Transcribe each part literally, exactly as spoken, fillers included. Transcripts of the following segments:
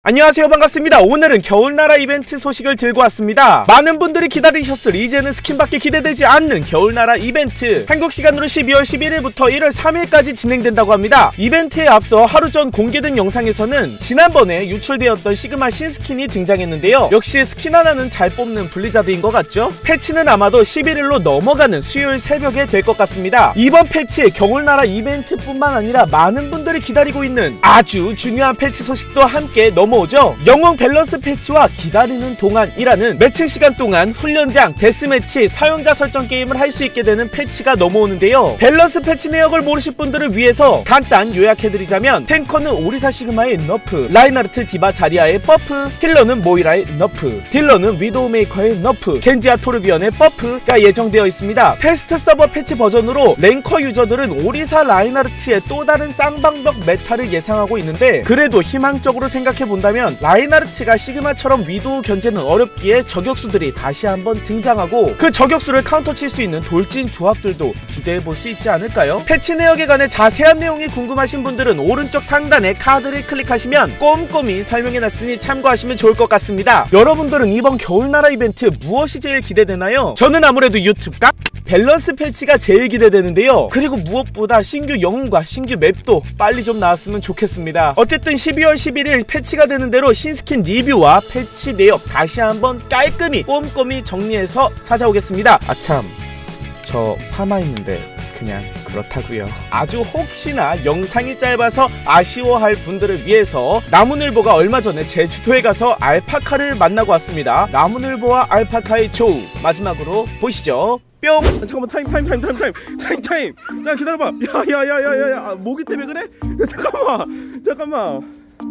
안녕하세요, 반갑습니다. 오늘은 겨울나라 이벤트 소식을 들고 왔습니다. 많은 분들이 기다리셨을 이제는 스킨밖에 기대되지 않는 겨울나라 이벤트, 한국 시간으로 십이월 십일일부터 일월 삼일까지 진행된다고 합니다. 이벤트에 앞서 하루 전 공개된 영상에서는 지난번에 유출되었던 시그마 신스킨이 등장했는데요, 역시 스킨 하나는 잘 뽑는 블리자드인 것 같죠? 패치는 아마도 십일일로 넘어가는 수요일 새벽에 될 것 같습니다. 이번 패치의 겨울나라 이벤트 뿐만 아니라 많은 분들이 기다리고 있는 아주 중요한 패치 소식도 함께 넘어 오죠. 영웅 밸런스 패치와 기다리는 동안이라는 며칠 시간 동안 훈련장, 데스매치, 사용자 설정 게임을 할 수 있게 되는 패치가 넘어오는데요. 밸런스 패치 내역을 모르실 분들을 위해서 간단 요약해드리자면, 탱커는 오리사 시그마의 너프, 라인하르트 디바 자리아의 버프, 힐러는 모이라의 너프, 딜러는 위도우 메이커의 너프, 겐지와 토르비언의 버프가 예정되어 있습니다. 테스트 서버 패치 버전으로 랭커 유저들은 오리사 라인하르트의 또 다른 쌍방벽 메타를 예상하고 있는데, 그래도 희망적으로 생각해본다면 라인하르트가 시그마처럼 위도우 견제는 어렵기에 저격수들이 다시 한번 등장하고 그 저격수를 카운터 칠 수 있는 돌진 조합들도 기대해볼 수 있지 않을까요? 패치 내역에 관해 자세한 내용이 궁금하신 분들은 오른쪽 상단에 카드를 클릭하시면 꼼꼼히 설명해놨으니 참고하시면 좋을 것 같습니다. 여러분들은 이번 겨울나라 이벤트 무엇이 제일 기대되나요? 저는 아무래도 유튜브가 밸런스 패치가 제일 기대되는데요. 그리고 무엇보다 신규 영웅과 신규 맵도 빨리 좀 나왔으면 좋겠습니다. 어쨌든 십이월 십일일 패치가 되는 대로 신스킨 리뷰와 패치 내역 다시 한번 깔끔히 꼼꼼히 정리해서 찾아오겠습니다. 아참, 저 파마 있는데 그냥 그렇다고요. 아주 혹시나 영상이 짧아서 아쉬워할 분들을 위해서 나무늘보가 얼마 전에 제주도에 가서 알파카를 만나고 왔습니다. 나무늘보와 알파카의 조우 마지막으로 보시죠. 뿅! 잠깐만, 타임 타임 타임 타임 타임 타임 타임 야, 기다려봐. 야야야야야야, 아, 모기 때문에 그래? 야, 잠깐만 잠깐만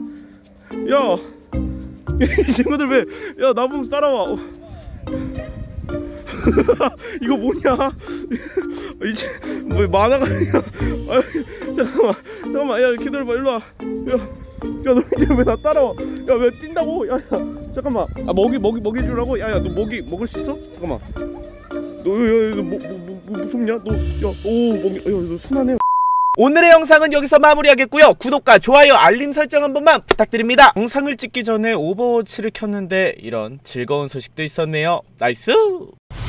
야, 이 친구들 왜 야 나보고 따라와. 이거 뭐냐? 이제 뭐 만화가 아니야. 아, 잠깐만 잠깐만 야, 기다려봐. 일로와. 야, 야, 너 이제 왜 나 따라와? 야, 왜 뛴다고? 야, 야, 잠깐만. 아, 먹이 먹이 먹이 주라고? 야, 야, 너 먹이 먹을 수 있어? 잠깐만. 너, 야, 야, 너 뭐, 뭐, 뭐, 무섭냐? 너, 야, 오, 먹이, 야, 너 순하네. 오늘의 영상은 여기서 마무리하겠고요. 구독과 좋아요, 알림 설정 한 번만 부탁드립니다. 영상을 찍기 전에 오버워치를 켰는데 이런 즐거운 소식도 있었네요. 나이스!